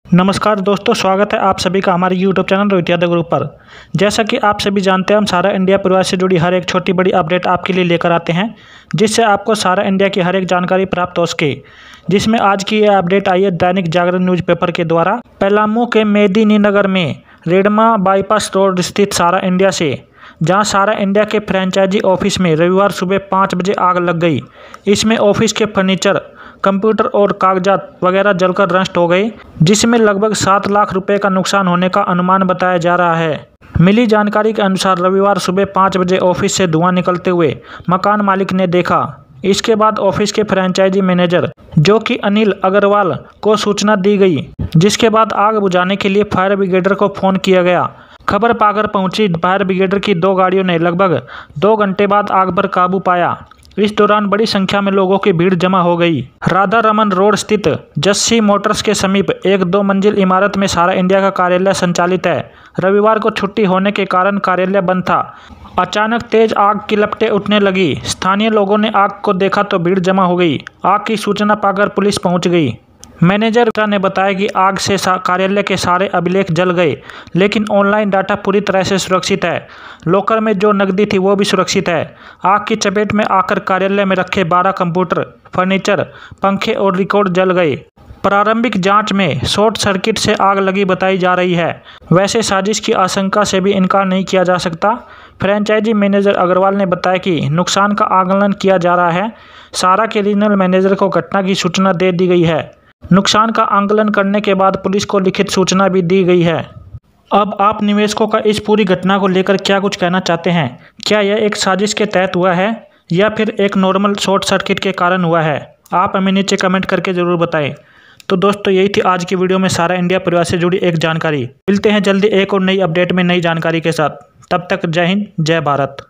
नमस्कार दोस्तों, स्वागत है आप सभी का हमारे YouTube channel Rohit Yadav group पर। जैसा कि आप सभी जानते हैं, हम सारा इंडिया परिवार से जुड़ी हर एक छोटी बड़ी अपडेट आपके लिए लेकर आते हैं, जिससे आपको सारा इंडिया की हर एक जानकारी प्राप्त हो सके। जिसमें आज की यह अपडेट आई है दैनिक जागरण न्यूज़पेपर के द्वारा। पलामू के मेदिनीनगर में रेडमा बाईपास रोड स्थित सारा इंडिया से, जहां सारा इंडिया के फ्रेंचाइजी ऑफिस में रविवार सुबह 5 बजे आग लग गई। इसमें ऑफिस के फर्नीचर, कंप्यूटर और कागजात वगैरह जलकर नष्ट हो गए, जिसमें लगभग 7 लाख रुपए का नुकसान होने का अनुमान बताया जा रहा है। मिली जानकारी के अनुसार रविवार सुबह 5 बजे ऑफिस से धुआं निकलते हुए मकान मालिक ने देखा। इसके बाद ऑफिस के फ्रेंचाइजी मैनेजर जो कि अनिल अग्रवाल को सूचना दी गई, जिसके बाद आग बुझाने के लिए फायर ब्रिगेडर को फोन किया गया। खबर पाकर पहुंची फायर ब्रिगेडर की 2 गाड़ियों ने लगभग 2 घंटे बाद आग पर काबू पाया। इस दौरान बड़ी संख्या में लोगों की भीड़ जमा हो गई। राधा रमन रोड स्थित जस्सी मोटर्स के समीप एक 2 मंजिल इमारत में सारा इंडिया का कार्यालय संचालित है। रविवार को छुट्टी होने के कारण कार्यालय बंद था। अचानक तेज आग की लपटें उठने लगी। स्थानीय लोगों ने आग को देखा तो भीड़ जमा हो गई। आग की सूचना पाकर पुलिस पहुंच गई। मैनेजर ने बताया कि आग से कार्यालय के सारे अभिलेख जल गए, लेकिन ऑनलाइन डाटा पूरी तरह से सुरक्षित है। लॉकर में जो नकदी थी वो भी सुरक्षित है। आग की चपेट में आकर कार्यालय में रखे 12 कंप्यूटर, फर्नीचर, पंखे और रिकॉर्ड जल गए। प्रारंभिक जांच में शॉर्ट सर्किट से आग लगी बताई जा रही है। वैसे साजिश की आशंका से भी इनकार नहीं किया जा सकता। फ्रेंचाइजी मैनेजर अग्रवाल ने बताया कि नुकसान का आकलन किया जा रहा है। सारा के रीजनल मैनेजर को घटना की सूचना दे दी गई है। नुकसान का आकलन करने के बाद पुलिस को लिखित सूचना भी दी गई है। अब आप निवेशकों का इस पूरी घटना को लेकर क्या कुछ कहना चाहते हैं? क्या यह एक साजिश के तहत हुआ है या फिर एक नॉर्मल शॉर्ट सर्किट के कारण हुआ है? आप हमें नीचे कमेंट करके ज़रूर बताएं। तो दोस्तों, यही थी आज की वीडियो में सारा इंडिया परिवार से जुड़ी एक जानकारी। मिलते हैं जल्दी एक और नई अपडेट में नई जानकारी के साथ। तब तक जय हिंद, जय भारत।